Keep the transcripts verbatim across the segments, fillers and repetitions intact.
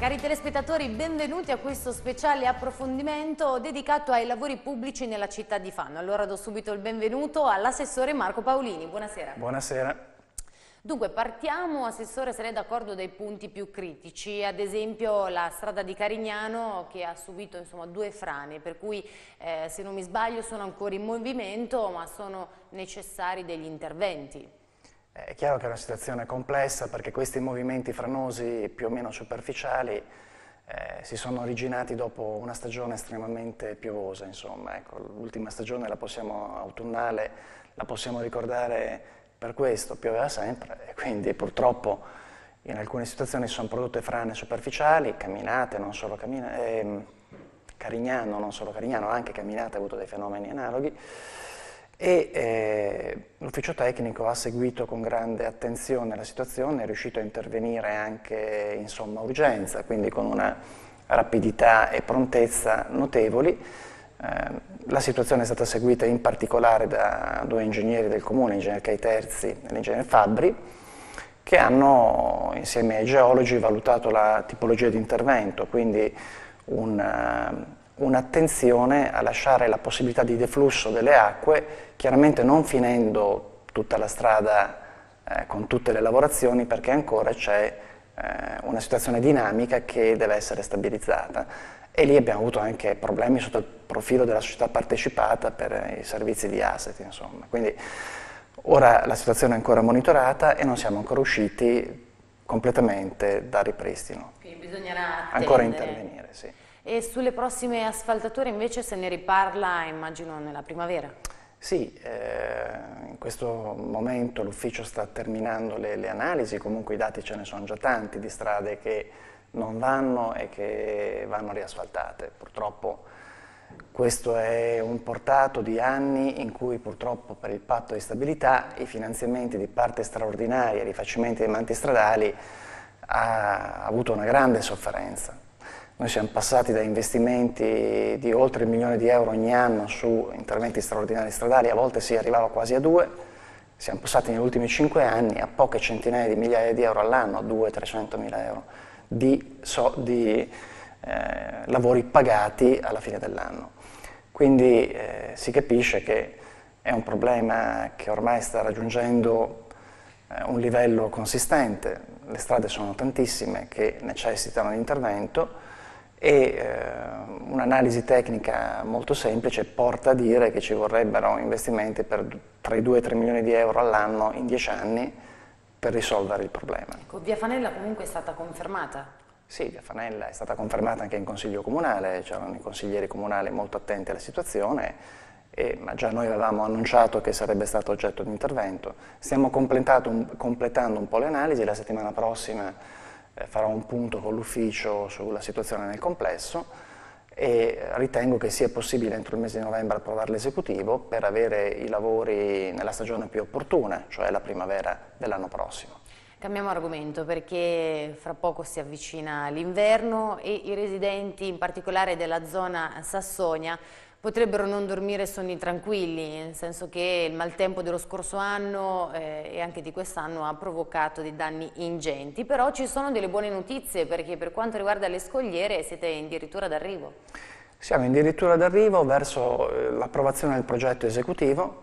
Cari telespettatori, benvenuti a questo speciale approfondimento dedicato ai lavori pubblici nella città di Fano. Allora do subito il benvenuto all'assessore Marco Paolini. Buonasera. Buonasera. Dunque, partiamo, Assessore, se lei è d'accordo, dai punti più critici, ad esempio la strada di Carignano che ha subito insomma, due frane, per cui eh, se non mi sbaglio sono ancora in movimento, ma sono necessari degli interventi. È chiaro che è una situazione complessa perché questi movimenti franosi più o meno superficiali eh, si sono originati dopo una stagione estremamente piovosa, insomma. Ecco, l'ultima stagione la possiamo, autunnale la possiamo ricordare per questo, pioveva sempre e quindi purtroppo in alcune situazioni si sono prodotte frane superficiali, camminate, non solo camminate, eh, Carignano, non solo Carignano, anche camminate ha avuto dei fenomeni analoghi. E eh, l'ufficio tecnico ha seguito con grande attenzione la situazione, è riuscito a intervenire anche in somma urgenza, quindi con una rapidità e prontezza notevoli. Eh, la situazione è stata seguita in particolare da due ingegneri del comune, l'ingegner Caiterzi e l'ingegner Fabbri, che hanno insieme ai geologi valutato la tipologia di intervento, quindi un un'attenzione a lasciare la possibilità di deflusso delle acque, chiaramente non finendo tutta la strada eh, con tutte le lavorazioni perché ancora c'è eh, una situazione dinamica che deve essere stabilizzata e lì abbiamo avuto anche problemi sotto il profilo della società partecipata per i servizi di asset, insomma. Quindi ora la situazione è ancora monitorata e non siamo ancora usciti completamente dal ripristino. Quindi bisognerà ancora attendere. intervenire, sì. E sulle prossime asfaltature invece se ne riparla, immagino, nella primavera? Sì, eh, in questo momento l'ufficio sta terminando le, le analisi, comunque i dati ce ne sono già tanti di strade che non vanno e che vanno riasfaltate. Purtroppo questo è un portato di anni in cui purtroppo per il patto di stabilità i finanziamenti di parte straordinaria, i rifacimenti dei manti stradali ha avuto una grande sofferenza. Noi siamo passati da investimenti di oltre il milione di euro ogni anno su interventi straordinari stradali, a volte si arrivava quasi a due, siamo passati negli ultimi cinque anni a poche centinaia di migliaia di euro all'anno, duecento trecentomila euro di, so, di eh, lavori pagati alla fine dell'anno. Quindi eh, si capisce che è un problema che ormai sta raggiungendo eh, un livello consistente, le strade sono tantissime che necessitano di intervento e eh, un'analisi tecnica molto semplice porta a dire che ci vorrebbero investimenti per tra i due e i tre milioni di euro all'anno in dieci anni per risolvere il problema. Ecco, Via Fanella comunque è stata confermata? Sì, Via Fanella è stata confermata anche in Consiglio Comunale, c'erano i consiglieri comunali molto attenti alla situazione, e, ma già noi avevamo annunciato che sarebbe stato oggetto di intervento. Stiamo un, completando un po' le analisi, la settimana prossima farò un punto con l'ufficio sulla situazione nel complesso e ritengo che sia possibile entro il mese di novembre approvare l'esecutivo per avere i lavori nella stagione più opportuna, cioè la primavera dell'anno prossimo. Cambiamo argomento perché fra poco si avvicina l'inverno e i residenti, in particolare della zona Sassonia, potrebbero non dormire sonni tranquilli, nel senso che il maltempo dello scorso anno eh, e anche di quest'anno ha provocato dei danni ingenti, però ci sono delle buone notizie perché per quanto riguarda le scogliere siete addirittura d'arrivo. Siamo addirittura d'arrivo verso l'approvazione del progetto esecutivo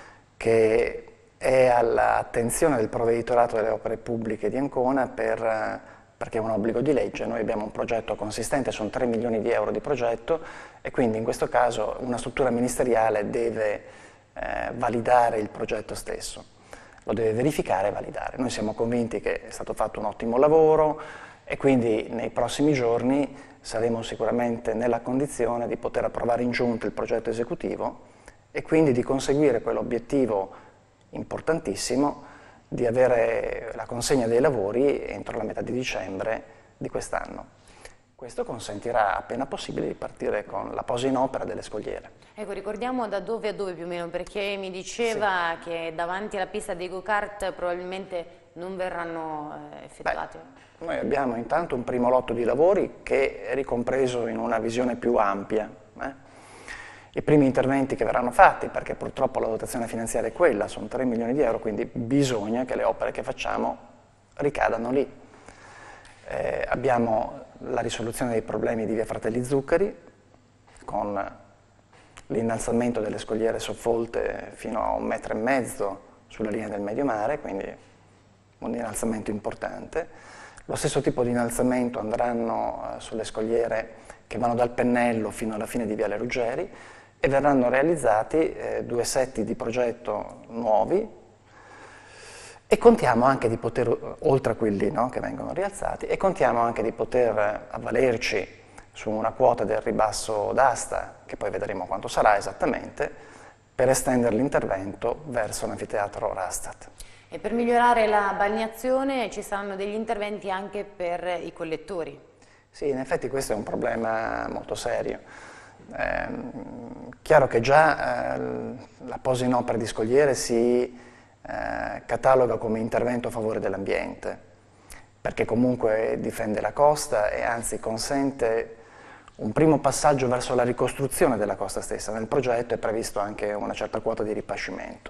che è all'attenzione del Provveditorato delle Opere Pubbliche di Ancona per perché è un obbligo di legge. Noi abbiamo un progetto consistente, sono tre milioni di euro di progetto e quindi in questo caso una struttura ministeriale deve eh, validare il progetto stesso, lo deve verificare e validare. Noi siamo convinti che è stato fatto un ottimo lavoro e quindi nei prossimi giorni saremo sicuramente nella condizione di poter approvare in giunta il progetto esecutivo e quindi di conseguire quell'obiettivo importantissimo di avere la consegna dei lavori entro la metà di dicembre di quest'anno. Questo consentirà appena possibile di partire con la posa in opera delle scogliere. Ecco, ricordiamo da dove a dove più o meno, perché mi diceva sì. che davanti alla pista dei go-kart probabilmente non verranno eh, effettuati. Beh, noi abbiamo intanto un primo lotto di lavori che è ricompreso in una visione più ampia. Eh? I primi interventi che verranno fatti, perché purtroppo la dotazione finanziaria è quella, sono tre milioni di euro, quindi bisogna che le opere che facciamo ricadano lì. Eh, abbiamo la risoluzione dei problemi di via Fratelli Zuccari, con l'innalzamento delle scogliere soffolte fino a un metro e mezzo sulla linea del medio mare, quindi un innalzamento importante. Lo stesso tipo di innalzamento andranno eh, sulle scogliere che vanno dal Pennello fino alla fine di Viale Ruggeri e verranno realizzati eh, due setti di progetto nuovi e contiamo anche di poter, oltre a quelli no, che vengono rialzati, e contiamo anche di poter avvalerci su una quota del ribasso d'asta, che poi vedremo quanto sarà esattamente, per estendere l'intervento verso l'anfiteatro Rastatt. E per migliorare la balneazione ci saranno degli interventi anche per i collettori? Sì, in effetti questo è un problema molto serio. È chiaro che già eh, la posa in opera di scogliere si eh, cataloga come intervento a favore dell'ambiente, perché comunque difende la costa e anzi consente un primo passaggio verso la ricostruzione della costa stessa. Nel progetto è previsto anche una certa quota di ripascimento,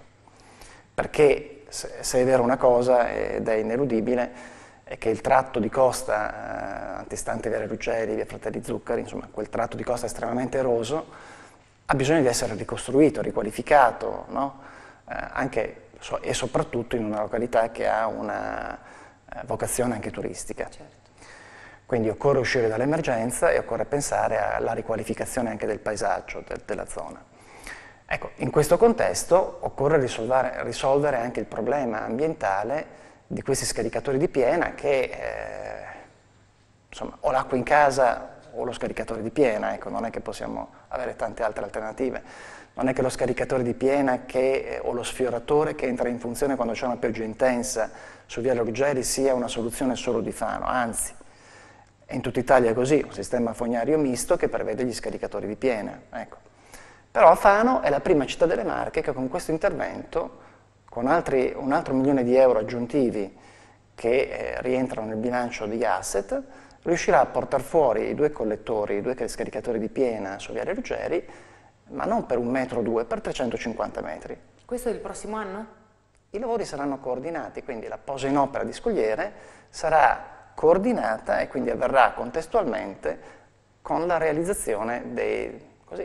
perché se, se è vera una cosa, ed è ineludibile, è che il tratto di costa eh, antistante Viale Ruggeri, via Fratelli Zuccari, insomma quel tratto di costa estremamente eroso, ha bisogno di essere ricostruito, riqualificato, no? eh, anche so, e soprattutto in una località che ha una eh, vocazione anche turistica. Certo. Quindi occorre uscire dall'emergenza e occorre pensare alla riqualificazione anche del paesaggio de, della zona. Ecco, in questo contesto occorre risolvere, risolvere anche il problema ambientale di questi scaricatori di piena che, eh, insomma, o l'acqua in casa o lo scaricatore di piena, ecco, non è che possiamo avere tante altre alternative. Non è che lo scaricatore di piena che, eh, o lo sfioratore che entra in funzione quando c'è una pioggia intensa su Viale Ruggeri sia una soluzione solo di Fano, anzi, in tutta Italia è così, un sistema fognario misto che prevede gli scaricatori di piena. Ecco. Però Fano è la prima città delle Marche che con questo intervento, con altri, un altro milione di euro aggiuntivi che eh, rientrano nel bilancio di asset, riuscirà a portare fuori i due collettori, i due scaricatori di piena su Viale Ruggeri, ma non per un metro o due, per trecentocinquanta metri. Questo è il prossimo anno? I lavori saranno coordinati, quindi la posa in opera di scogliere sarà coordinata e quindi avverrà contestualmente con la realizzazione dei, così,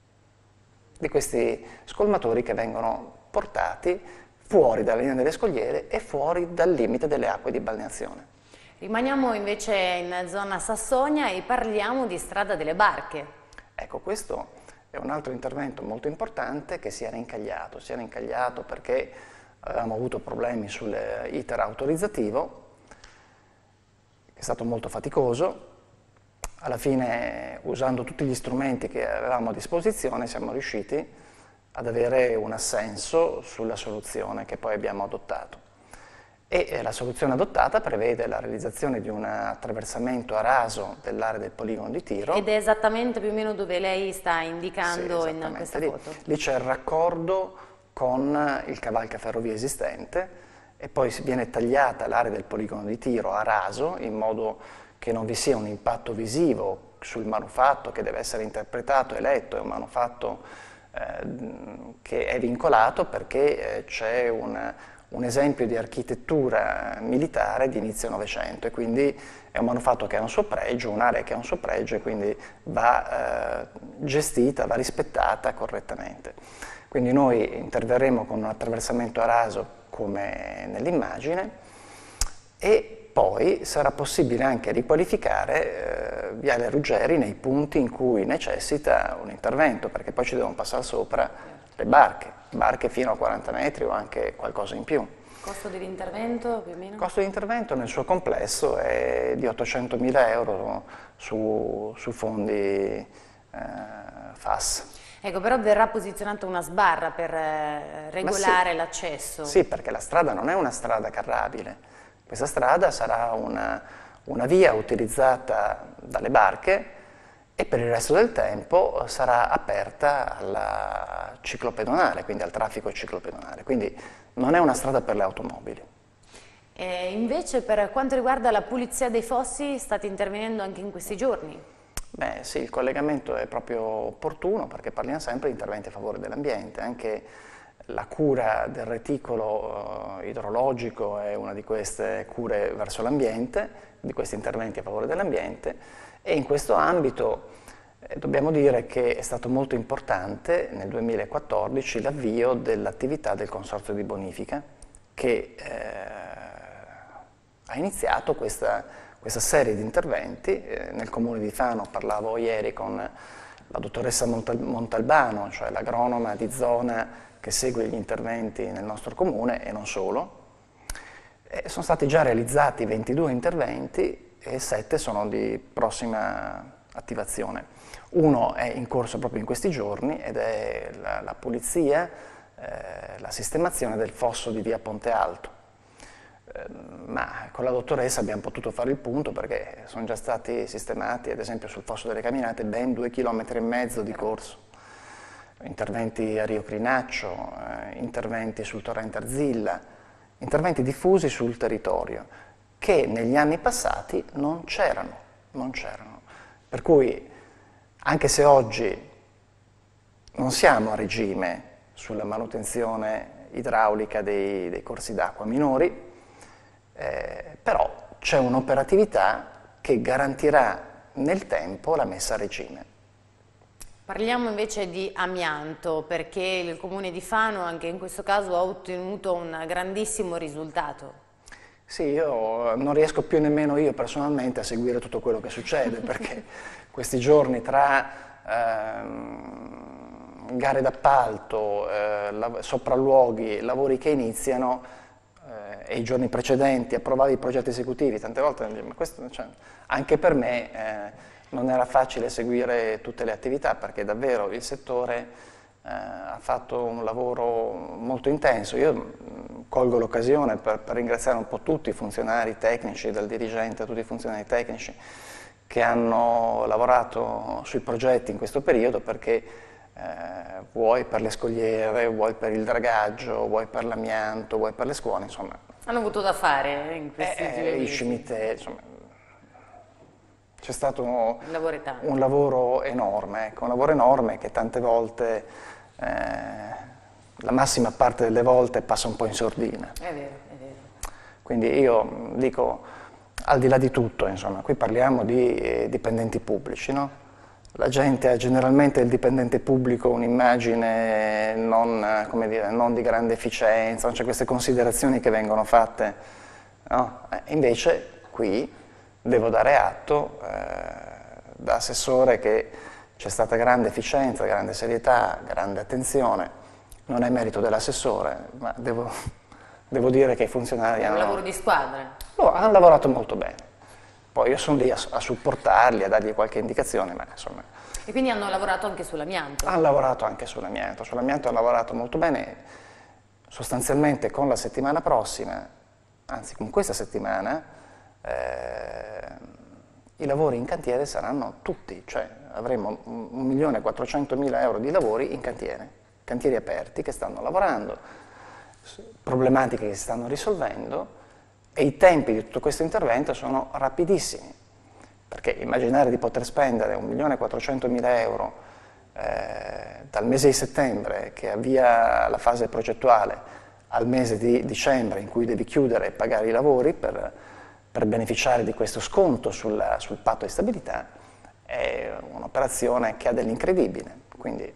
di questi scolmatori che vengono portati fuori dalla linea delle scogliere e fuori dal limite delle acque di balneazione. Rimaniamo invece in zona Sassonia e parliamo di Strada delle Barche. Ecco, questo è un altro intervento molto importante che si era incagliato, si era incagliato perché avevamo avuto problemi sull'iter autorizzativo, è stato molto faticoso. Alla fine, usando tutti gli strumenti che avevamo a disposizione, siamo riusciti ad avere un assenso sulla soluzione che poi abbiamo adottato. E la soluzione adottata prevede la realizzazione di un attraversamento a raso dell'area del poligono di tiro. Ed è esattamente più o meno dove lei sta indicando sì, in questa lì, foto? Lì c'è il raccordo con il cavalcaferrovia esistente e poi viene tagliata l'area del poligono di tiro a raso in modo che non vi sia un impatto visivo sul manufatto che deve essere interpretato e letto. È un manufatto eh, che è vincolato perché eh, c'è un, un esempio di architettura militare di inizio Novecento e quindi è un manufatto che ha un suo pregio, un'area che ha un suo pregio e quindi va eh, gestita, va rispettata correttamente. Quindi noi interverremo con un attraversamento a raso come nell'immagine e poi sarà possibile anche riqualificare eh, Viale Ruggeri nei punti in cui necessita un intervento, perché poi ci devono passare sopra le barche, barche fino a quaranta metri o anche qualcosa in più. Costo dell'intervento più o meno? Il costo di intervento nel suo complesso è di ottocentomila euro su, su fondi eh, F A S. Ecco, però verrà posizionata una sbarra per eh, regolare sì, l'accesso. Sì, perché la strada non è una strada carrabile. Questa strada sarà una, una via utilizzata dalle barche e per il resto del tempo sarà aperta alla ciclopedonale, quindi al traffico ciclopedonale. Quindi non è una strada per le automobili. E invece per quanto riguarda la pulizia dei fossi state intervenendo anche in questi giorni? Beh sì, il collegamento è proprio opportuno perché parliamo sempre di interventi a favore dell'ambiente, anche la cura del reticolo eh, idrologico è una di queste cure verso l'ambiente, di questi interventi a favore dell'ambiente, e in questo ambito eh, dobbiamo dire che è stato molto importante nel duemilaquattordici l'avvio dell'attività del Consorzio di Bonifica, che eh, ha iniziato questa, questa serie di interventi. Eh, nel comune di Fano parlavo ieri con la dottoressa Montal Montalbano, cioè l'agronoma di zona che segue gli interventi nel nostro comune e non solo. E sono stati già realizzati ventidue interventi e sette sono di prossima attivazione. Uno è in corso proprio in questi giorni ed è la, la pulizia, eh, la sistemazione del fosso di via Ponte Alto. Eh, ma con la dottoressa abbiamo potuto fare il punto perché sono già stati sistemati, ad esempio sul fosso delle Caminate, ben due chilometri e mezzo di corso. Interventi a Rio Crinaccio, eh, interventi sul torrente Arzilla, interventi diffusi sul territorio che negli anni passati non c'erano, non c'erano. Per cui anche se oggi non siamo a regime sulla manutenzione idraulica dei, dei corsi d'acqua minori, eh, però c'è un'operatività che garantirà nel tempo la messa a regime. Parliamo invece di amianto, perché il Comune di Fano anche in questo caso ha ottenuto un grandissimo risultato. Sì, io non riesco più nemmeno io personalmente a seguire tutto quello che succede, perché questi giorni tra ehm, gare d'appalto, eh, sopralluoghi, lavori che iniziano eh, e i giorni precedenti approvare i progetti esecutivi, tante volte ma questo, cioè, anche per me eh, non era facile seguire tutte le attività perché davvero il settore eh, ha fatto un lavoro molto intenso. Io mh, colgo l'occasione per, per ringraziare un po' tutti i funzionari tecnici, dal dirigente a tutti i funzionari tecnici che hanno lavorato sui progetti in questo periodo perché eh, vuoi per le scogliere, vuoi per il dragaggio, vuoi per l'amianto, vuoi per le scuole, insomma. Hanno avuto da fare in questi eh, due mesi. I cimiteri, insomma. C'è stato un, un, un lavoro enorme, ecco, un lavoro enorme che tante volte, eh, la massima parte delle volte passa un po' in sordina. È vero, è vero. Quindi io dico, al di là di tutto, insomma, qui parliamo di eh, dipendenti pubblici, no? La gente ha generalmente il dipendente pubblico un'immagine non, come dire, non di grande efficienza, non c'è queste considerazioni che vengono fatte, no? Eh, invece qui devo dare atto eh, da assessore che c'è stata grande efficienza, grande serietà, grande attenzione. Non è merito dell'assessore, ma devo, devo dire che i funzionari è un hanno... lavoro di squadra. Oh, hanno lavorato molto bene. Poi io sono lì a, a supportarli, a dargli qualche indicazione, ma insomma... E quindi hanno lavorato anche sull'amianto? Hanno lavorato anche sull'amianto. Sull'amianto hanno lavorato molto bene. Sostanzialmente con la settimana prossima, anzi con questa settimana, Eh, i lavori in cantiere saranno tutti, cioè avremo un milione e quattrocentomila euro di lavori in cantiere, cantieri aperti che stanno lavorando, problematiche che si stanno risolvendo e i tempi di tutto questo intervento sono rapidissimi, perché immaginare di poter spendere un milione e quattrocentomila euro eh, dal mese di settembre che avvia la fase progettuale al mese di dicembre in cui devi chiudere e pagare i lavori per per beneficiare di questo sconto sul, sul patto di stabilità, è un'operazione che ha dell'incredibile. Quindi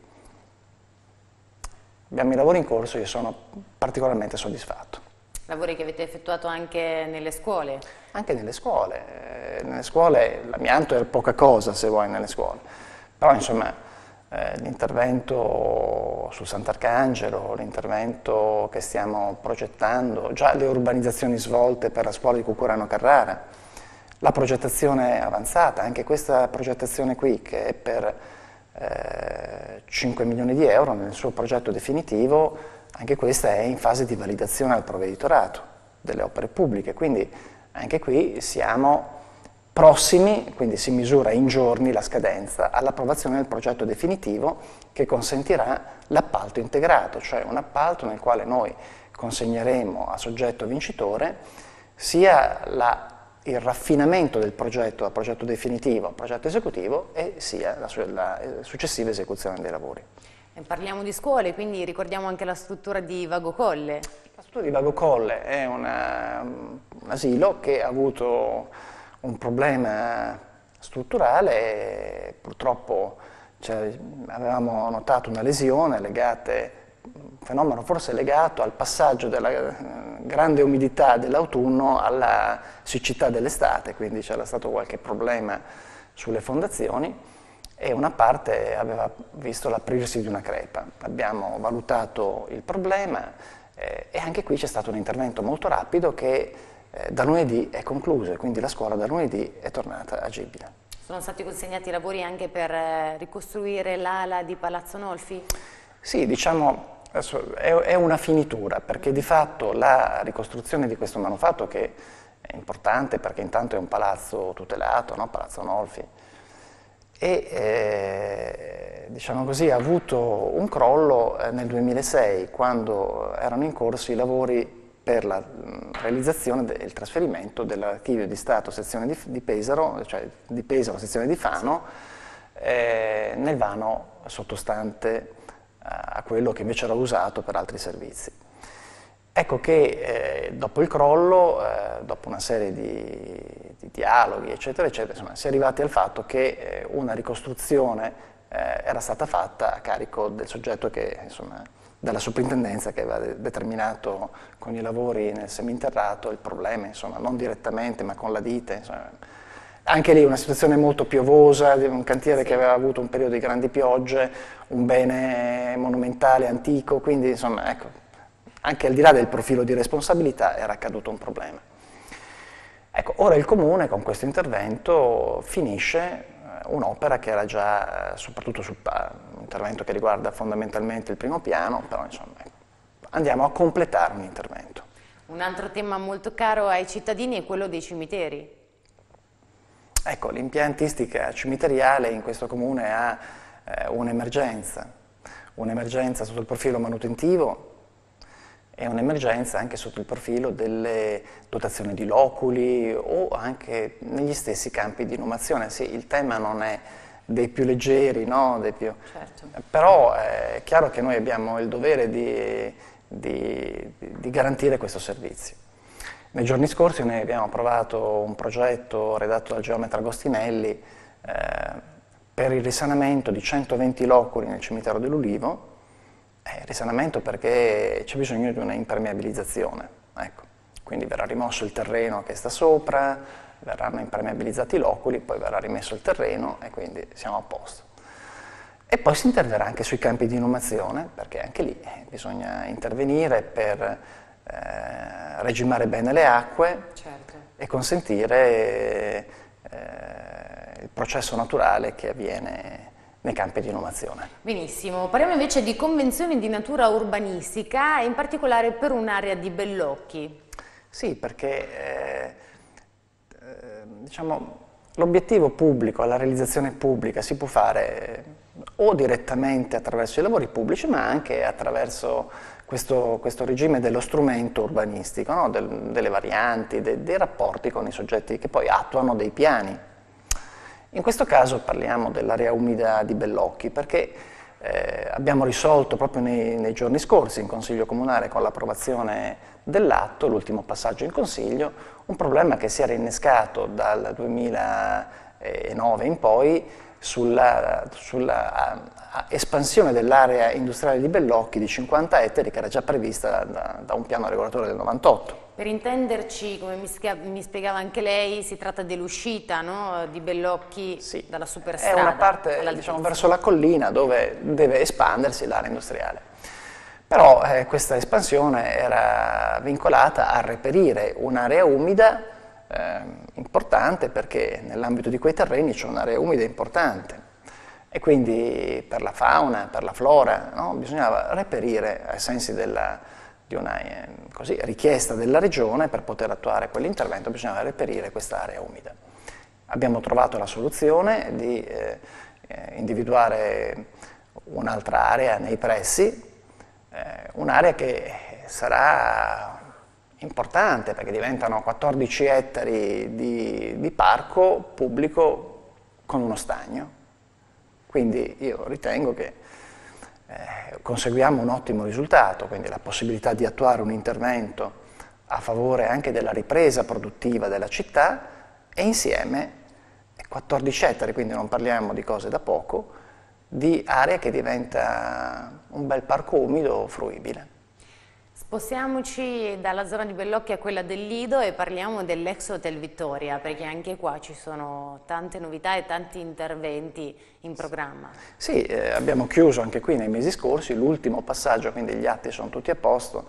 abbiamo i lavori in corso e io sono particolarmente soddisfatto. Lavori che avete effettuato anche nelle scuole? Anche nelle scuole. Eh, nelle scuole l'amianto è poca cosa, se vuoi, nelle scuole. Però, insomma, eh, l'intervento su Sant'Arcangelo, l'intervento che stiamo progettando, già le urbanizzazioni svolte per la scuola di Cucurano Carrara, la progettazione avanzata, anche questa progettazione qui che è per eh, cinque milioni di euro nel suo progetto definitivo, anche questa è in fase di validazione al provveditorato delle opere pubbliche, quindi anche qui siamo prossimi, quindi si misura in giorni la scadenza all'approvazione del progetto definitivo che consentirà l'appalto integrato, cioè un appalto nel quale noi consegneremo a soggetto vincitore sia la, il raffinamento del progetto da progetto definitivo a progetto esecutivo e sia la, la successiva esecuzione dei lavori. E parliamo di scuole, quindi ricordiamo anche la struttura di Vago Colle. La struttura di Vago Colle è una, un asilo che ha avuto un problema strutturale e purtroppo cioè, avevamo notato una lesione legata, un fenomeno forse legato al passaggio della grande umidità dell'autunno alla siccità dell'estate, quindi c'era stato qualche problema sulle fondazioni e una parte aveva visto l'aprirsi di una crepa. Abbiamo valutato il problema eh, e anche qui c'è stato un intervento molto rapido che eh, da lunedì è concluso e quindi la scuola da lunedì è tornata agibile. Sono stati consegnati i lavori anche per eh, ricostruire l'ala di Palazzo Nolfi? Sì, diciamo adesso è, è una finitura perché di fatto la ricostruzione di questo manufatto che è importante perché intanto è un palazzo tutelato, no? Palazzo Nolfi, e eh, diciamo così, ha avuto un crollo eh, nel duemilasei quando erano in corso i lavori per la mh, realizzazione e il trasferimento dell'archivio di Stato sezione di, di Pesaro, cioè di Pesaro sezione di Fano, eh, nel vano sottostante eh, a quello che invece era usato per altri servizi. Ecco che eh, dopo il crollo, eh, dopo una serie di, di dialoghi, eccetera, eccetera, insomma, si è arrivati al fatto che eh, una ricostruzione eh, era stata fatta a carico del soggetto che, insomma, dalla soprintendenza che aveva de determinato con i lavori nel seminterrato il problema, insomma, non direttamente ma con la ditta. Insomma. Anche lì una situazione molto piovosa, un cantiere sì. che aveva avuto un periodo di grandi piogge, un bene monumentale, antico, quindi insomma, ecco, anche al di là del profilo di responsabilità era accaduto un problema. Ecco, ora il Comune con questo intervento finisce un'opera che era già, soprattutto sul un intervento che riguarda fondamentalmente il primo piano, però insomma andiamo a completare un intervento. Un altro tema molto caro ai cittadini è quello dei cimiteri. Ecco, l'impiantistica cimiteriale in questo Comune ha eh, un'emergenza, un'emergenza sotto il profilo manutentivo e un'emergenza anche sotto il profilo delle dotazioni di loculi o anche negli stessi campi di inumazione. Sì, il tema non è dei più leggeri, no? Dei più... Certo. Però è chiaro che noi abbiamo il dovere di, di, di garantire questo servizio. Nei giorni scorsi noi abbiamo approvato un progetto redatto dal geometra Agostinelli eh, per il risanamento di centoventi loculi nel cimitero dell'Ulivo. Eh, risanamento perché c'è bisogno di una impermeabilizzazione, ecco. Quindi verrà rimosso il terreno che sta sopra, verranno impermeabilizzati i loculi, poi verrà rimesso il terreno e quindi siamo a posto. E poi si interverrà anche sui campi di inumazione, perché anche lì eh, bisogna intervenire per eh, regimare bene le acque certo. e consentire eh, il processo naturale che avviene nei campi di inumazione. Benissimo, parliamo invece di convenzioni di natura urbanistica e in particolare per un'area di Bellocchi. Sì, perché eh, eh, diciamo, l'obiettivo pubblico, la realizzazione pubblica si può fare o direttamente attraverso i lavori pubblici ma anche attraverso questo, questo regime dello strumento urbanistico, no? Del, delle varianti, de, dei rapporti con i soggetti che poi attuano dei piani. In questo caso parliamo dell'area umida di Bellocchi perché eh, abbiamo risolto proprio nei, nei giorni scorsi in Consiglio Comunale con l'approvazione dell'atto, l'ultimo passaggio in Consiglio, un problema che si era innescato dal duemilanove in poi sulla, sulla a, a espansione dell'area industriale di Bellocchi di cinquanta ettari che era già prevista da, da un piano regolatore del novantotto. Per intenderci, come mi spiegava anche lei, si tratta dell'uscita, no, di Bellocchi sì, dalla superstrada. È una parte diciamo, verso la collina dove deve espandersi l'area industriale. Però eh, questa espansione era vincolata a reperire un'area umida eh, importante perché nell'ambito di quei terreni c'è un'area umida importante e quindi per la fauna, per la flora, no, bisognava reperire ai sensi della di una eh, così, richiesta della regione per poter attuare quell'intervento, bisognava reperire questa area umida. Abbiamo trovato la soluzione di eh, individuare un'altra area nei pressi, eh, un'area che sarà importante perché diventano quattordici ettari di, di parco pubblico con uno stagno. Quindi io ritengo che eh, conseguiamo un ottimo risultato, quindi la possibilità di attuare un intervento a favore anche della ripresa produttiva della città e insieme quattordici ettari, quindi non parliamo di cose da poco, di area che diventa un bel parco umido fruibile. Spostiamoci dalla zona di Bellocchia a quella del Lido e parliamo dell'ex Hotel Vittoria, perché anche qua ci sono tante novità e tanti interventi in programma. Sì, eh, abbiamo chiuso anche qui nei mesi scorsi l'ultimo passaggio, quindi gli atti sono tutti a posto,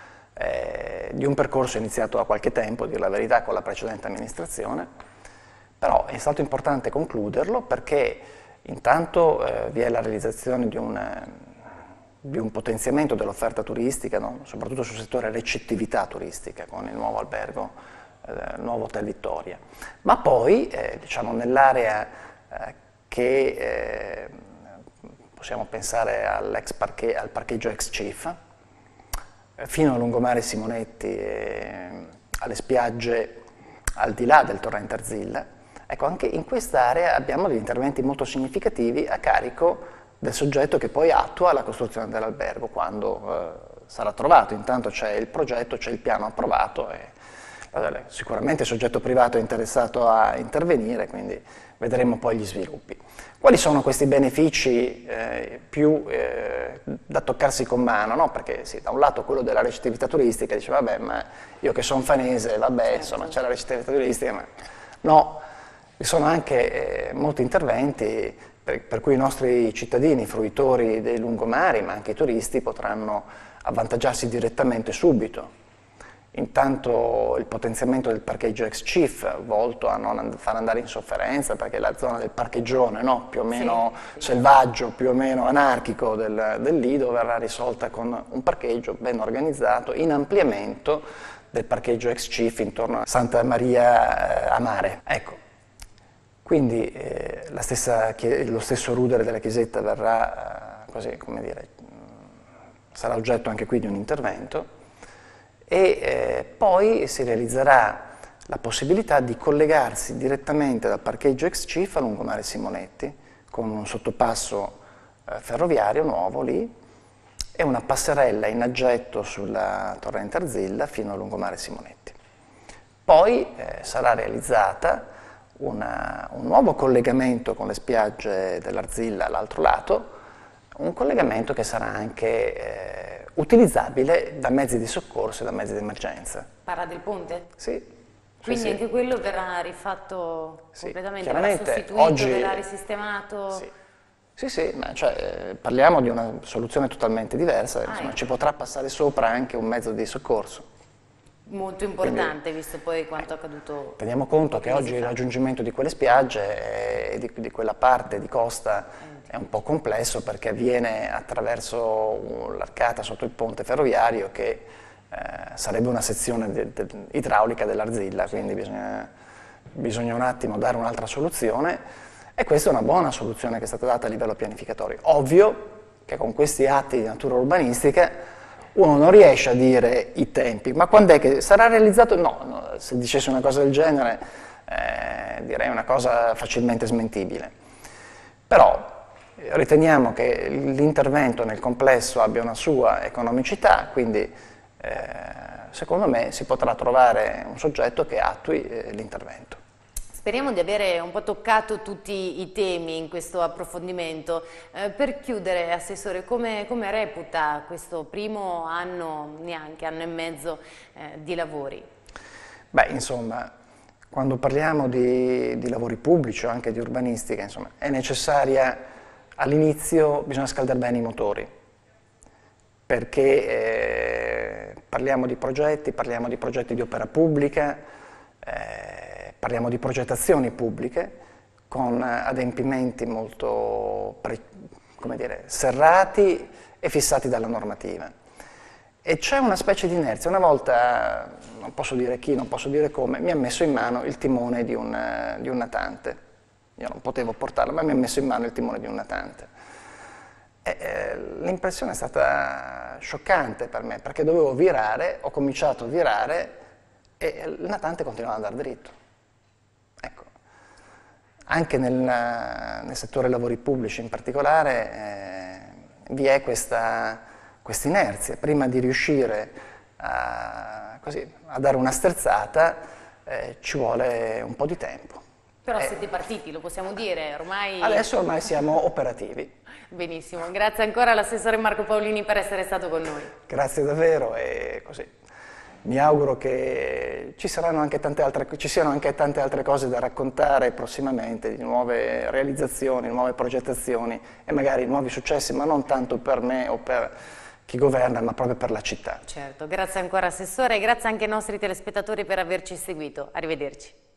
eh, di un percorso iniziato da qualche tempo, a dire la verità, con la precedente amministrazione, però è stato importante concluderlo perché intanto eh, vi è la realizzazione di un... Eh, di un potenziamento dell'offerta turistica, no? Soprattutto sul settore recettività turistica con il nuovo albergo, eh, il nuovo Hotel Vittoria. Ma poi, eh, diciamo, nell'area eh, che eh, possiamo pensare all'ex parche al parcheggio ex Cif, eh, fino a Lungomare Simonetti, eh, alle spiagge al di là del torrente Arzilla, ecco, anche in quest'area abbiamo degli interventi molto significativi a carico del soggetto che poi attua la costruzione dell'albergo quando eh, sarà trovato. Intanto c'è il progetto, c'è il piano approvato e eh, sicuramente il soggetto privato è interessato a intervenire, quindi vedremo poi gli sviluppi. Quali sono questi benefici eh, più eh, da toccarsi con mano? No? Perché sì, da un lato quello della recettività turistica, dice vabbè, ma io che sono fanese, vabbè, insomma c'è la recettività turistica, ma no, ci sono anche eh, molti interventi per cui i nostri cittadini, fruitori dei lungomari, ma anche i turisti, potranno avvantaggiarsi direttamente subito. Intanto il potenziamento del parcheggio ex Cif, volto a non far andare in sofferenza, perché la zona del parcheggione, no? Più o meno sì, selvaggio, più o meno anarchico del, del Lido, verrà risolta con un parcheggio ben organizzato, in ampliamento del parcheggio ex Cif intorno a Santa Maria a Mare. Ecco. Quindi eh, la stessa, lo stesso rudere della chiesetta verrà, eh, così, come dire, sarà oggetto anche qui di un intervento e eh, poi si realizzerà la possibilità di collegarsi direttamente dal parcheggio ex Cif a Lungomare Simonetti con un sottopasso eh, ferroviario nuovo lì e una passerella in aggetto sulla torrente Arzilla fino a Lungomare Simonetti. Poi eh, sarà realizzata Una, un nuovo collegamento con le spiagge dell'Arzilla all'altro lato, un collegamento che sarà anche eh, utilizzabile da mezzi di soccorso e da mezzi di emergenza. Parla del ponte? Sì. Quindi sì, anche sì. quello verrà rifatto sì, completamente, verrà sostituito, oggi, verrà risistemato? Sì, sì, sì ma cioè, eh, parliamo di una soluzione totalmente diversa, ah, insomma, ecco. Ci potrà passare sopra anche un mezzo di soccorso. Molto importante, quindi, visto poi quanto è accaduto. Teniamo conto che oggi il raggiungimento di quelle spiagge e di, di quella parte di costa è un po' complesso perché avviene attraverso l'arcata sotto il ponte ferroviario che eh, sarebbe una sezione de, de, idraulica dell'Arzilla, quindi bisogna, bisogna un attimo dare un'altra soluzione e questa è una buona soluzione che è stata data a livello pianificatorio. Ovvio che con questi atti di natura urbanistica uno non riesce a dire i tempi, ma quando è che sarà realizzato? No, no se dicessi una cosa del genere eh, direi una cosa facilmente smentibile. Però riteniamo che l'intervento nel complesso abbia una sua economicità, quindi eh, secondo me si potrà trovare un soggetto che attui eh, l'intervento. Speriamo di avere un po' toccato tutti i temi in questo approfondimento. Eh, per chiudere, Assessore, come, come reputa questo primo anno, neanche anno e mezzo, eh, di lavori? Beh, insomma, quando parliamo di, di lavori pubblici o anche di urbanistica, insomma, è necessaria, all'inizio bisogna scaldare bene i motori, perché eh, parliamo di progetti, parliamo di progetti di opera pubblica, eh, parliamo di progettazioni pubbliche con adempimenti molto come dire, serrati e fissati dalla normativa. E c'è una specie di inerzia. Una volta, non posso dire chi, non posso dire come, mi ha messo in mano il timone di un, di un natante. Io non potevo portarlo, ma mi ha messo in mano il timone di un natante. Eh, l'impressione è stata scioccante per me, perché dovevo virare, ho cominciato a virare e il natante continuava ad andare dritto. Ecco, anche nel, nel settore lavori pubblici in particolare, eh, vi è questa, questa inerzia. Prima di riuscire a, così, a dare una sterzata eh, ci vuole un po' di tempo. Però Eh, siete partiti, lo possiamo dire, ormai... Adesso ormai siamo operativi. Benissimo, grazie ancora all'assessore Marco Paolini per essere stato con noi. Grazie davvero e così. Mi auguro che ci, saranno anche tante altre, ci siano anche tante altre cose da raccontare prossimamente, di nuove realizzazioni, nuove progettazioni e magari nuovi successi, ma non tanto per me o per chi governa, ma proprio per la città. Certo, grazie ancora Assessore e grazie anche ai nostri telespettatori per averci seguito. Arrivederci.